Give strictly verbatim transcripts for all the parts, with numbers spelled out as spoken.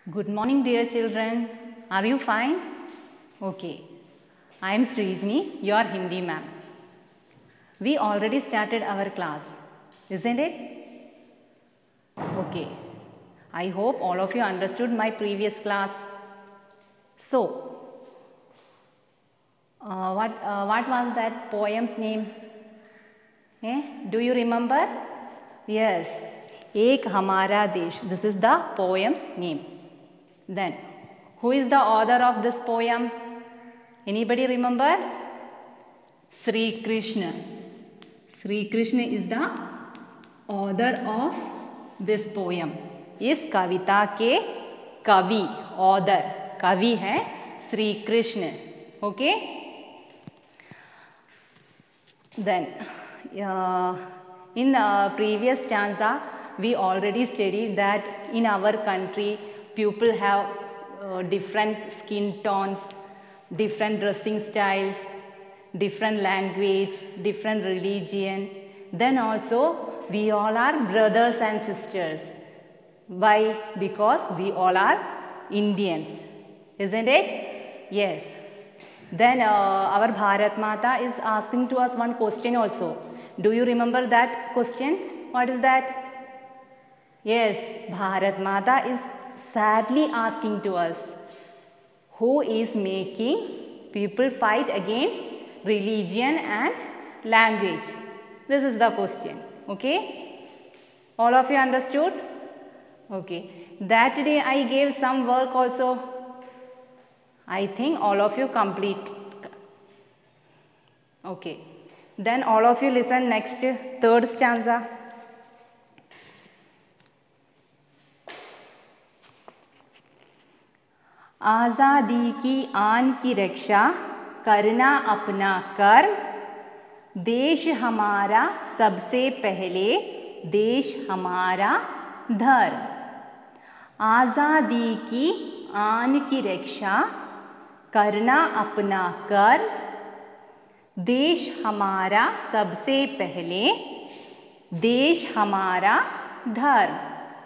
Good morning, dear children. Are you fine? Okay. I am Srijni, your Hindi ma'am. We already started our class, isn't it? Okay. I hope all of you understood my previous class. So, uh, what, uh, what was that poem's name? Eh? Do you remember? Yes. Ek Hamara Desh. This is the poem's name. Then, who is the author of this poem? Anybody remember? Sri Krishna. Sri Krishna is the author of this poem. इस कविता के कवि author कवि है Shri Krishna. Okay? Then, uh, in uh, previous stanza, we already studied that in our country, people have uh, different skin tones, different dressing styles, different language, different religion. Then also, we all are brothers and sisters. Why? Because we all are Indians. Isn't it? Yes. Then uh, our Bharat Mata is asking to us one question also. Do you remember that question? What is that? Yes, Bharat Mata is sadly asking to us, who is making people fight against religion and language? This is the question. Okay? All of you understood? Okay. That day I gave some work also. I think all of you complete. Okay. Then all of you listen next, third stanza. आज़ादी की आन की रक्षा करना अपना कर्म, देश हमारा सबसे पहले, देश हमारा धर्म. आज़ादी की आन की रक्षा करना अपना कर्म, देश हमारा सबसे पहले, देश हमारा धर्म.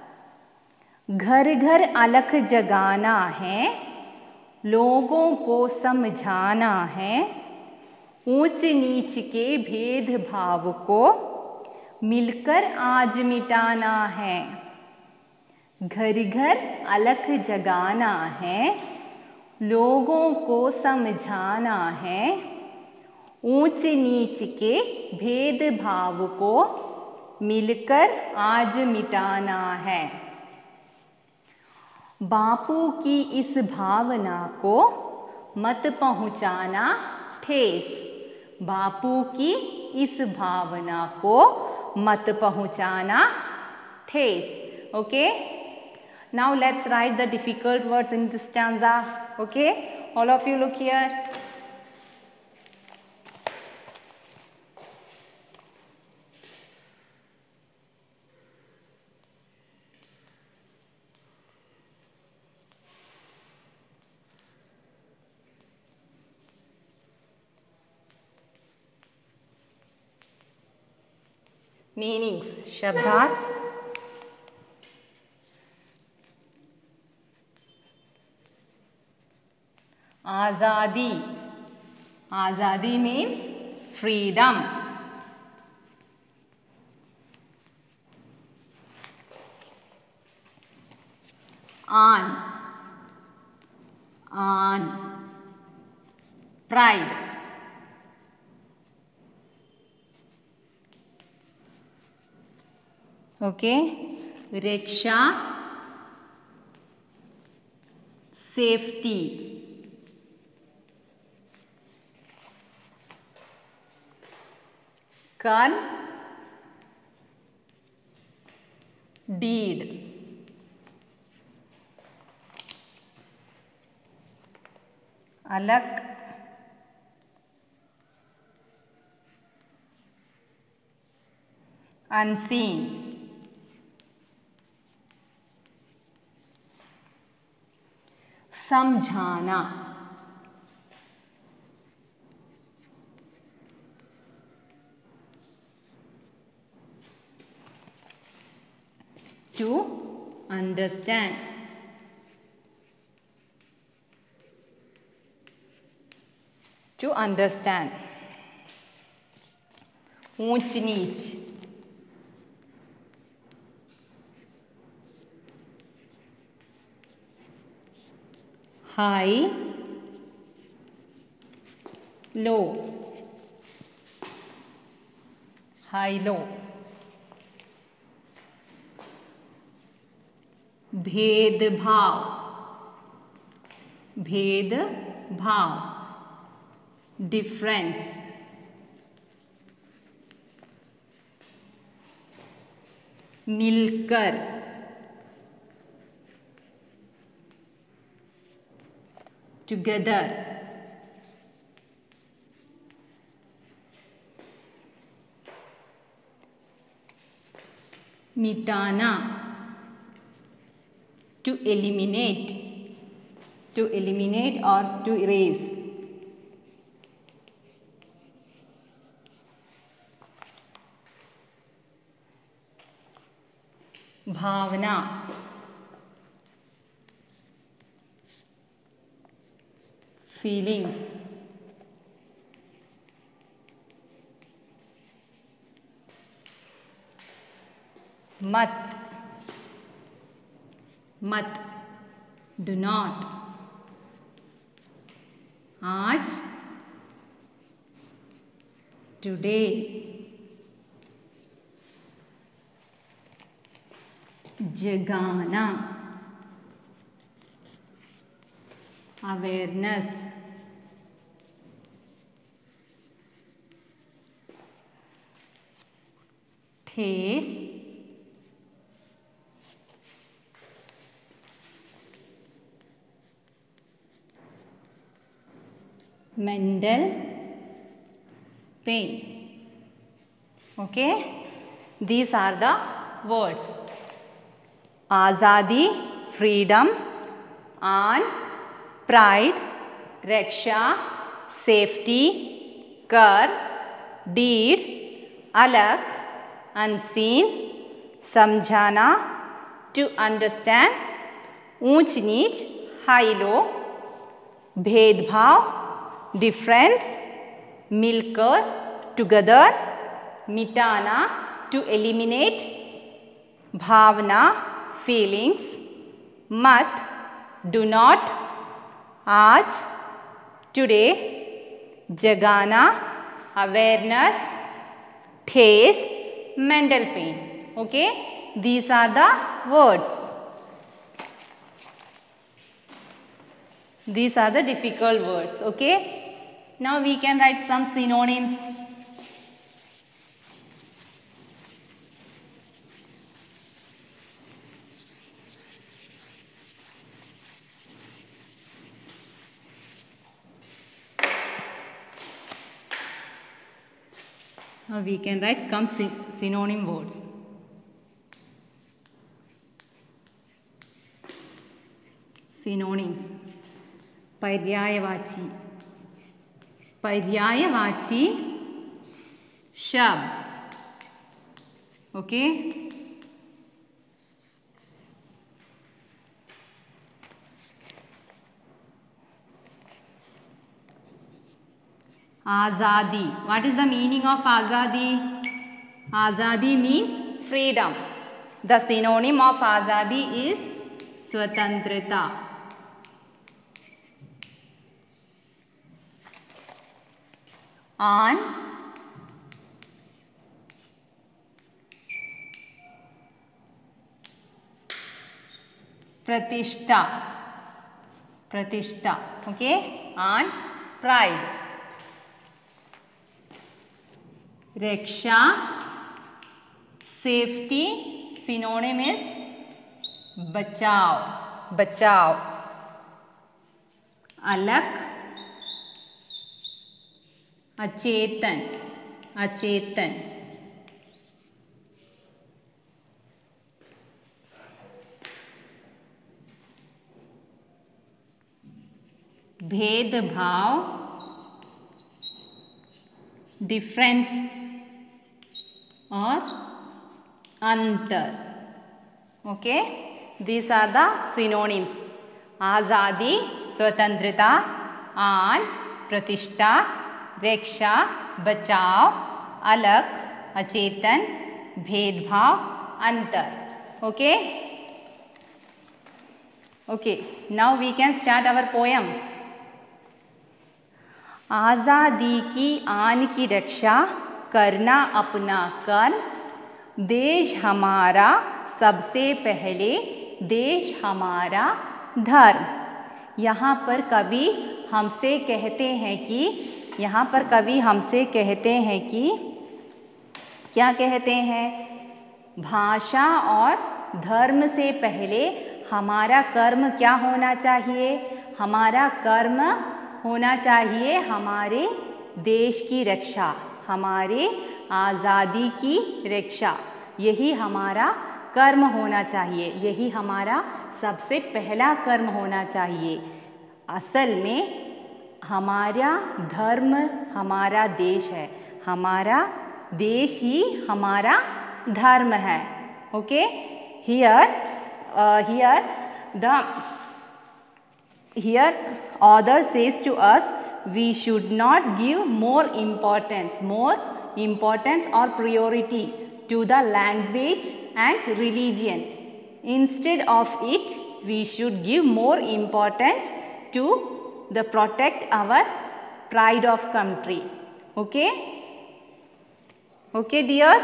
घर घर अलख जगाना है, लोगों को समझाना है, ऊंच नीच के भेदभाव को मिलकर आज मिटाना है. घर घर अलख जगाना है, लोगों को समझाना है, ऊंच नीच के भेदभाव को मिलकर आज मिटाना है. बापू की इस भावना को मत पहुंचाना ठेस. बापू की इस भावना को मत पहुंचाना ठेस. Okay? Now let's write the difficult words in this stanza. Okay? All of you look here. Meanings. Shabdarth. Azadi. Azadi means freedom. An. An. Pride. Okay. Riksha. Safety. Karm. Deed. Alak. Unseen. समझाना. To understand. to understand. ऊंच नीच, high low, high low, भेदभाव, भेदभाव, difference, मिलकर, together, मिटाना, to eliminate, to eliminate or to erase, Bhavna, feelings, मत, मत, do not, आज, today, जगाना, awareness, ठेस, mental pain. Okay, these are the words. Azadi, freedom, and pride, raksha, safety, kar, deed, alag, unseen, samjhana, to understand, ऊंच नीच, high low, भेदभाव, difference, मिलकर, together, मिटाना, to eliminate, भावना, feelings, मत, do not, आज, today, जगाना, awareness, ठेस, mental pain. Okay, these are the words. These are the difficult words. Okay, now we can write some synonyms. Now we can write some synonym words. Synonyms. पर्यायवाची, पर्यायवाची शब्द. Okay, आज़ादी. What is the meaning of आज़ादी? आज़ादी means freedom. The synonym of आज़ादी is स्वतंत्रता. आन, प्रतिष्ठा, प्रतिष्ठा. ओके, आन, प्राइड. रक्षा, सेफ्टी, सिनोनिम इज बचाव, बचाव. अलग, अचेतन, अचेतन. भेदभाव, डिफरेंस और अंतर. Okay, these are the synonyms. आज़ादी, स्वतंत्रता, and प्रतिष्ठा, रक्षा, बचाव, अलग, अचेतन, भेदभाव, अंतर. Okay? Okay, now we can start our poem. आज़ादी की आन की रक्षा करना अपना कर्म, देश हमारा सबसे पहले, देश हमारा धर्म. यहाँ पर कवि हमसे कहते हैं कि यहाँ पर कवि हमसे कहते हैं कि क्या कहते हैं? भाषा और धर्म से पहले हमारा कर्म क्या होना चाहिए? हमारा कर्म होना चाहिए हमारे देश की रक्षा, हमारे आज़ादी की रक्षा. यही हमारा कर्म होना चाहिए, यही हमारा सबसे पहला कर्म होना चाहिए. असल में हमारा धर्म हमारा देश है, हमारा देश ही हमारा धर्म है. Okay, here here the Here author says to us, we should not give more importance, more importance or priority to the language and religion. Instead of it, we should give more importance to the protect our pride of country. Okay? Okay, dears?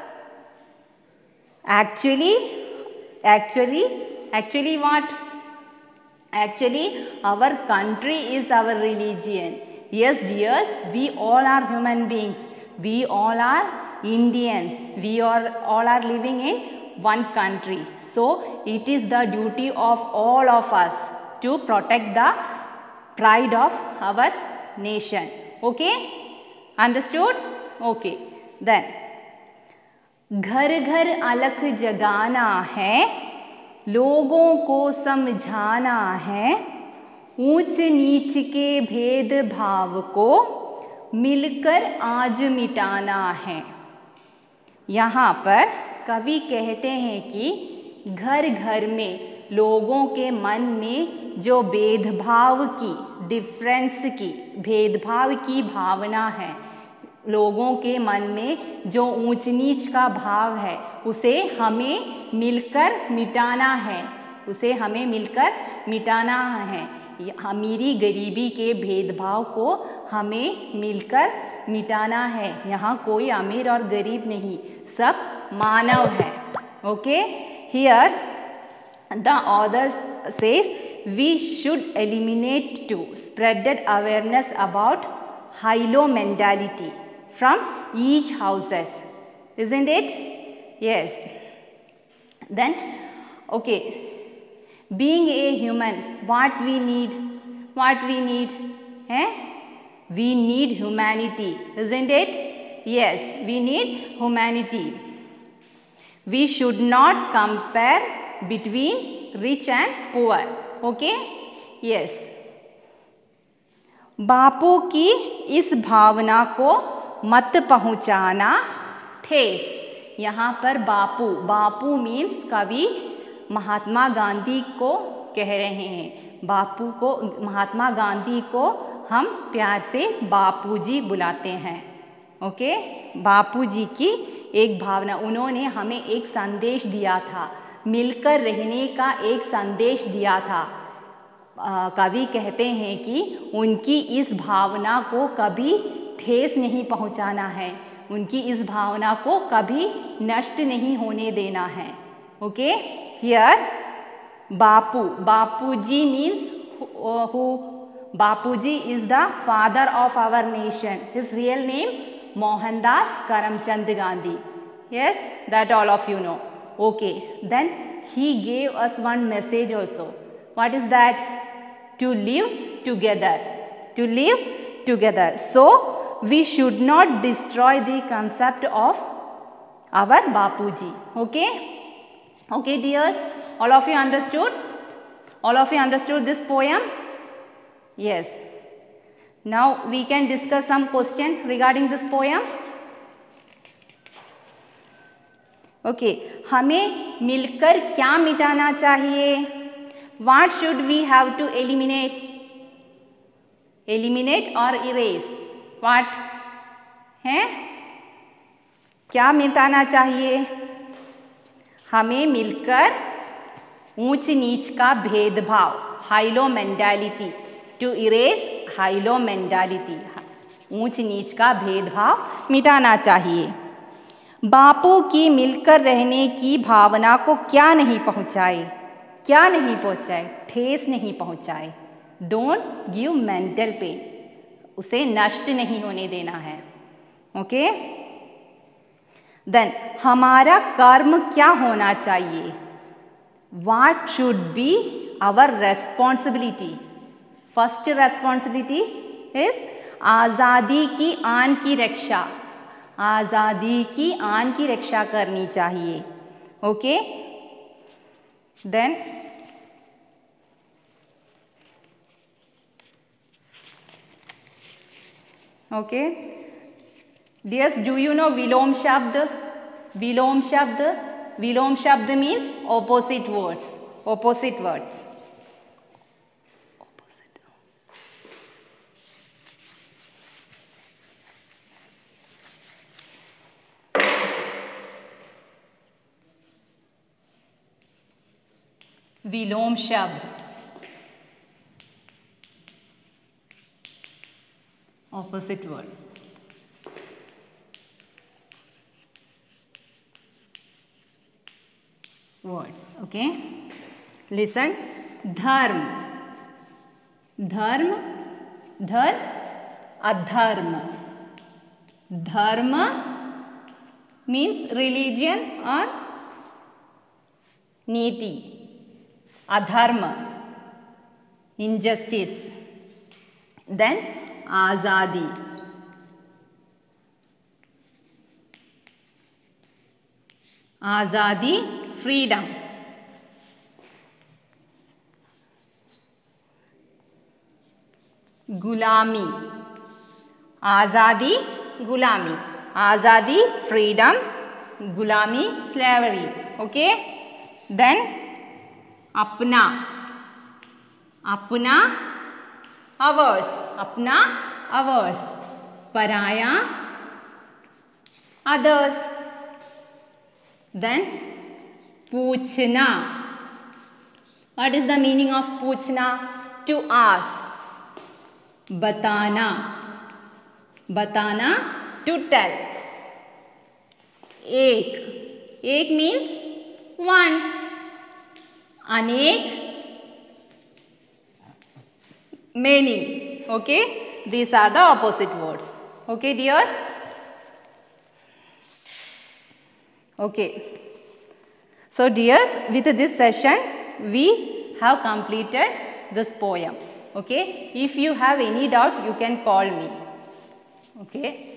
Actually, actually, actually what? Actually, our country is our religion. Yes, dears, we all are human beings. We all are Indians. We are all are living in one country. So, it is the duty of all of us to protect the pride of our nation. Okay? Understood? Okay. Then, घर घर अलख जगाना है, लोगों को समझाना है, ऊंच नीच के भेदभाव को मिलकर आज मिटाना है. यहाँ पर कवि कहते हैं कि घर घर में लोगों के मन में जो भेदभाव की, डिफरेंस की, भेदभाव की भावना है, लोगों के मन में जो ऊंच नीच का भाव है, उसे हमें मिलकर मिटाना है, उसे हमें मिलकर मिटाना है. अमीरी गरीबी के भेदभाव को हमें मिलकर मिटाना है. यहाँ कोई अमीर और गरीब नहीं, सब मानव है. Okay, here the author says we should eliminate to spreaded awareness about high low mentality from each houses, isn't it? Yes. Then, okay, being a human, what we need? What we need? Eh? We need humanity, isn't it? Yes, we need humanity. We should not compare between rich and poor. Okay? Yes. Bapu की इस भावना को मत पहुंचाना ठेस. यहाँ पर बापू, बापू means कवि महात्मा गांधी को कह रहे हैं. बापू को, महात्मा गांधी को हम प्यार से बापूजी बुलाते हैं. ओके, बापूजी की एक भावना, उन्होंने हमें एक संदेश दिया था, मिलकर रहने का एक संदेश दिया था. कवि कहते हैं कि उनकी इस भावना को कभी ठेस नहीं पहुंचाना है, उनकी इस भावना को कभी नष्ट नहीं होने देना है. Okay, here Bapu, Bapuji means who? Bapuji is the father of our nation. His real name Mohandas Karamchand Gandhi. Yes, that all of you know. Okay, then he gave us one message also. What is that? To live together, to live together. So we should not destroy the concept of our Bapuji. Okay? Okay, dears? All of you understood? All of you understood this poem? Yes. Now we can discuss some question regarding this poem. Okay. हमें मिलकर क्या मिटाना चाहिए? What should we have to eliminate? Eliminate और erase, what है, क्या मिटाना चाहिए, हमें मिलकर ऊंच नीच का भेदभाव, high low mentality, to erase high low mentality, ऊंच नीच का भेदभाव मिटाना चाहिए। बापू की मिलकर रहने की भावना को क्या नहीं पहुंचाए, क्या नहीं पहुंचाए, ठेस नहीं पहुंचाए, डोंट गिव मेंटल पेन, उसे नष्ट नहीं होने देना है। ओके, देन हमारा कर्म क्या होना चाहिए, what should be our responsibility, first responsibility is आज़ादी की आन की रक्षा, आज़ादी की आन की रक्षा करनी चाहिए। Okay, then okay dears, do you know विलोम शब्द, विलोम शब्द, विलोम शब्द means opposite words, opposite words. विलोम शब्द, opposite word. Words, okay? Listen. Dharm, dharm, dhar, adharma. Dharma means religion or niti. Adharma, injustice. Then Azadi, Azadi, freedom. Gulami, Azadi, Gulami. Azadi, freedom. Gulami, slavery. Okay? Then Apna, Apna, ours, अपना ours, पराया others, then पूछना, what is the meaning of पूछना, to ask, बताना, बताना to tell, एक, एक means one, अनेक many. Okay, these are the opposite words. Okay, dears. Okay, so dears, with this session we have completed this poem. Okay, if you have any doubt you can call me. Okay.